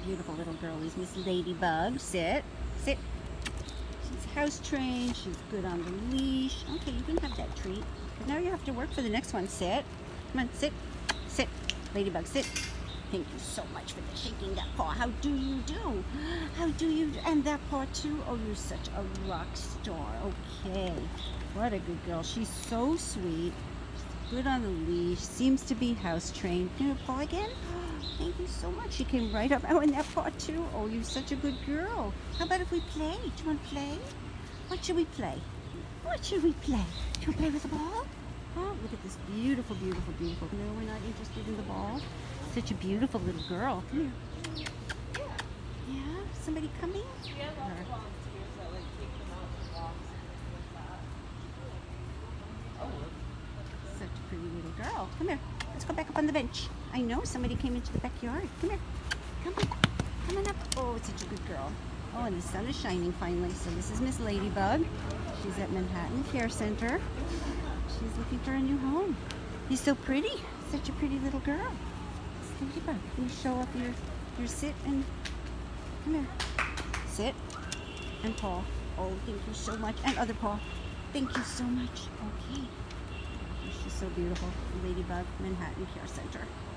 beautiful little girl is Miss Ladybug. Sit. Sit. She's house trained. She's good on the leash. Okay, you can have that treat. But now you have to work for the next one. Sit. Come on, sit. Sit. Ladybug, sit. Thank you so much for the shaking that paw. How do you do? How do you? And that paw too? Oh, you're such a rock star. Okay. What a good girl. She's so sweet. She's good on the leash. Seems to be house trained. Can you paw again? Thank you so much. She came right up. Oh, and that paw too. Oh, you're such a good girl. How about if we play? Do you want to play? What should we play? What should we play? Do you want to play with the ball? Oh, look at this beautiful, beautiful, beautiful. No, we're not interested in the ball. Such a beautiful little girl. Come here. Yeah? Somebody coming? Yeah, lots of volunteers that like take them out for walks and things like that. Such a pretty little girl. Come here. Let's go back up on the bench. I know somebody came into the backyard. Come here. Come on. Come on up. Oh, it's such a good girl. Oh, and the sun is shining finally. So this is Miss Ladybug. She's at Manhattan Care Center. She's looking for a new home. You're so pretty. Such a pretty little girl. Ladybug, can you show off your sit and come here. Sit and paw. Oh, thank you so much. And other paw. Thank you so much. Okay. She's so beautiful. Ladybug, Manhattan Care Center.